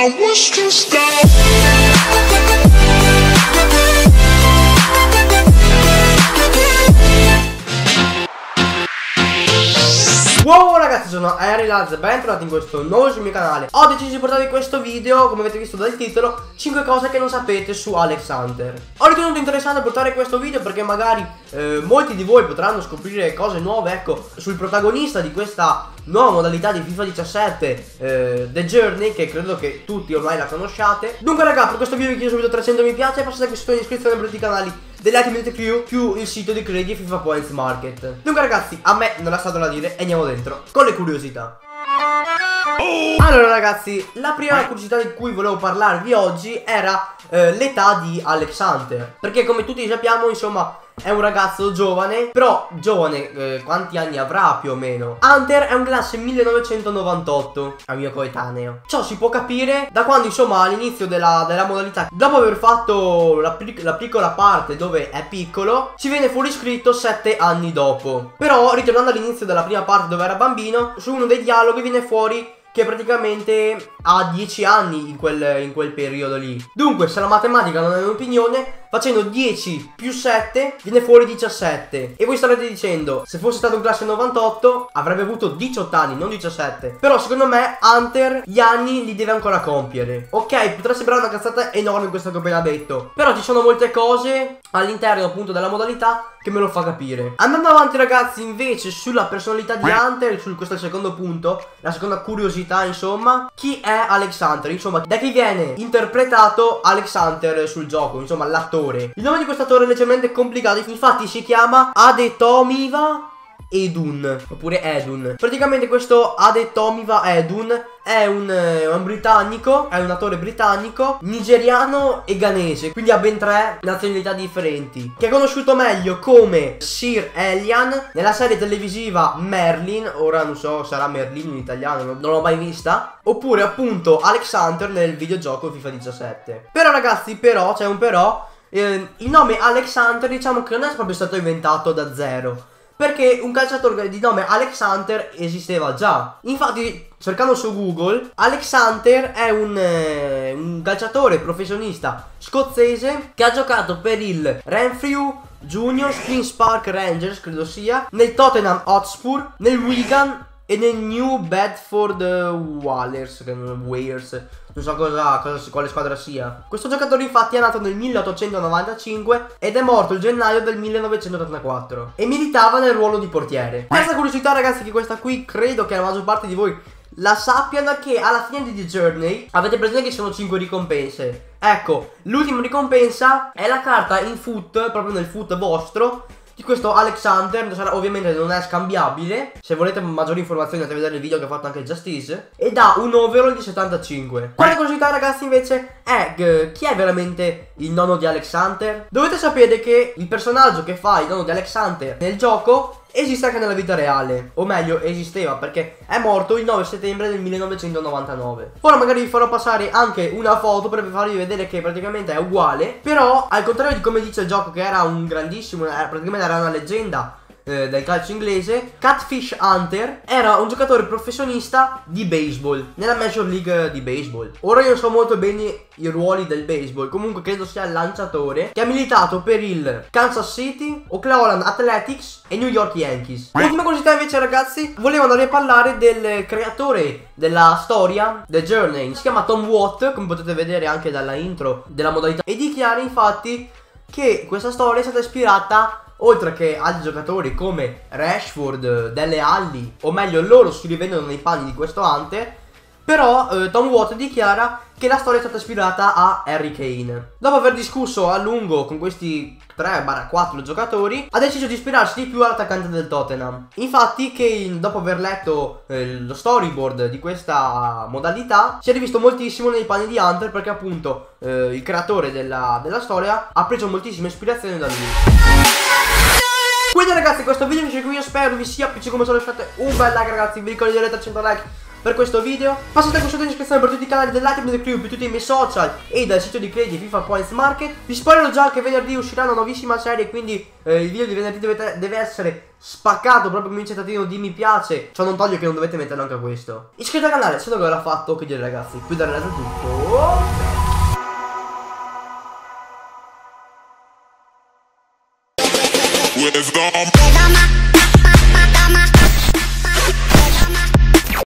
I was just Wow ragazzi, sono Airylaz, bentornati in questo nuovo sul mio canale. Ho deciso di portarvi questo video, come avete visto dal titolo, 5 cose che non sapete su Alex Hunter. Ho ritenuto interessante portare questo video perché magari molti di voi potranno scoprire cose nuove, ecco, sul protagonista di questa nuova modalità di FIFA 17, The Journey, che credo che tutti ormai la conosciate. Dunque ragazzi, per questo video vi chiedo subito 300 mi piace e passate qui sotto in iscrizione per tutti i canali dell'Ultimate Crew più il sito di Credit FIFA Points Market. Dunque ragazzi, a me non lasciate da dire e andiamo dentro con le curiosità. Allora ragazzi, la prima curiosità di cui volevo parlarvi oggi era l'età di Alex Hunter, perché come tutti sappiamo, insomma, è un ragazzo giovane, però giovane, quanti anni avrà più o meno? Hunter è un classe 1998, è un mio coetaneo. Ciò si può capire da quando, insomma, all'inizio della modalità, dopo aver fatto la piccola parte dove è piccolo, si viene fuori iscritto 7 anni dopo. Però, ritornando all'inizio della prima parte dove era bambino, su uno dei dialoghi viene fuori che praticamente ha 10 anni in quel periodo lì. Dunque, se la matematica non è un'opinione, facendo 10 più 7 viene fuori 17. E voi starete dicendo, se fosse stato in classe 98 avrebbe avuto 18 anni, non 17. Però secondo me Hunter gli anni li deve ancora compiere. Ok, potrà sembrare una cazzata enorme questo che ho appena detto, però ci sono molte cose all'interno appunto della modalità che me lo fa capire. Andando avanti ragazzi, invece, sulla personalità di Hunter, questo è il secondo punto, la seconda curiosità, insomma, chi è Alex Hunter? Insomma, da chi viene interpretato Alex Hunter sul gioco, insomma, l'attore. Il nome di questo attore è leggermente complicato, infatti si chiama Adetomiwa Edun, oppure Edun. Praticamente questo Adetomiwa Edun è un britannico, è un attore britannico, nigeriano e ghanese, quindi ha ben 3 nazionalità differenti, che è conosciuto meglio come Sir Elian nella serie televisiva Merlin, ora non so, sarà Merlin in italiano, non l'ho mai vista, oppure appunto Alex Hunter nel videogioco FIFA 17. Però ragazzi, c'è un però, il nome Alex Hunter diciamo che non è proprio stato inventato da zero, perché un calciatore di nome Alex Hunter esisteva già. Infatti, cercando su Google, Alex Hunter è un calciatore professionista scozzese che ha giocato per il Renfrew Juniors, Queen's Park Rangers, credo sia, nel Tottenham Hotspur, nel Wigan e nel New Bedford Whalers, non so quale squadra sia. Questo giocatore infatti è nato nel 1895 ed è morto il gennaio del 1984 e militava nel ruolo di portiere. Questa curiosità ragazzi, che questa qui credo che la maggior parte di voi la sappiano, che alla fine di The Journey avete presente che ci sono 5 ricompense. Ecco, l'ultima ricompensa è la carta in foot, proprio nel foot vostro, di questo Alex Hunter. Ovviamente non è scambiabile. Se volete maggiori informazioni andate a vedere il video che ho fatto anche Justice, ed ha un overall di 75. Quale curiosità ragazzi invece è chi è veramente il nonno di Alex Hunter? Dovete sapere che il personaggio che fa il nonno di Alex Hunter nel gioco esiste anche nella vita reale, o meglio esisteva, perché è morto il 9 settembre del 1999. Ora magari vi farò passare anche una foto per farvi vedere che praticamente è uguale, però al contrario di come dice il gioco, che era un grandissimo, praticamente era una leggenda del calcio inglese, Catfish Hunter era un giocatore professionista di baseball nella Major League di baseball. Ora io non so molto bene i ruoli del baseball, comunque credo sia il lanciatore, che ha militato per il Kansas City, Oklahoma Athletics e New York Yankees. Ultima curiosità invece ragazzi, volevo andare a parlare del creatore della storia The Journey. Si chiama Tom Watt, come potete vedere anche dalla intro della modalità, e dichiara infatti che questa storia è stata ispirata, oltre che agli giocatori come Rashford, Dele Alli, o meglio loro si rivedono nei panni di questo Hunter, però Tom Watt dichiara che la storia è stata ispirata a Harry Kane. Dopo aver discusso a lungo con questi 3-4 giocatori, ha deciso di ispirarsi di più all'attaccante del Tottenham. Infatti Kane, dopo aver letto lo storyboard di questa modalità, si è rivisto moltissimo nei panni di Hunter, perché appunto il creatore della storia ha preso moltissima ispirazione da lui. Quindi ragazzi, questo video finisce qui, io spero vi sia piaciuto come sono. Lasciate un bel like ragazzi, vi ricordo di avere 300 like per questo video. Passate qui sotto in descrizione per tutti i canali dell'Ultimate Crew, per tutti i miei social e dal sito di Credit FIFA Points Market. Vi spoilerò già che venerdì uscirà una nuovissima serie, quindi il video di venerdì deve essere spaccato, proprio come dice Tatino di mi piace. Ciò non toglie che non dovete metterlo anche a questo. Iscrivetevi al canale se non l'avete fatto. Che dire ragazzi, qui da Renato è tutto. With